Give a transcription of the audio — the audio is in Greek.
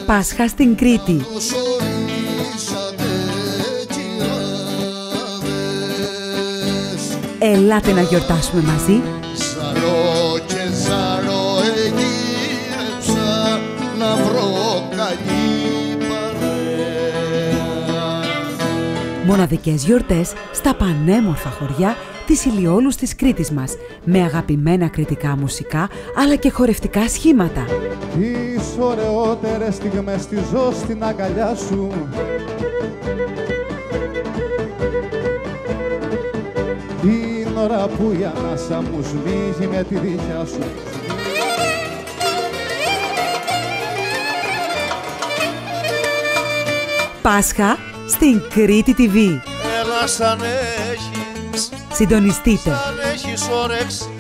Πάσχα στην Κρήτη. Ελάτε να γιορτάσουμε μαζί. Ζαρό και ζαρό εγύρεψα να βρω καλή παρέα. Μοναδικές γιορτές στα πανέμορφα χωριά της Ηλιόλους της Κρήτης μας, με αγαπημένα κρητικά μουσικά αλλά και χορευτικά σχήματα. Τις ωραιότερες στιγμές τη ζω στην αγκαλιά σου. Την ώρα που η ανάσα μου σμίγει με τη δικιά σου. Πάσχα στην Κρήτη TV. Έλα σαν έχεις, Συντονιστείτε. σαν έχεις όρεξη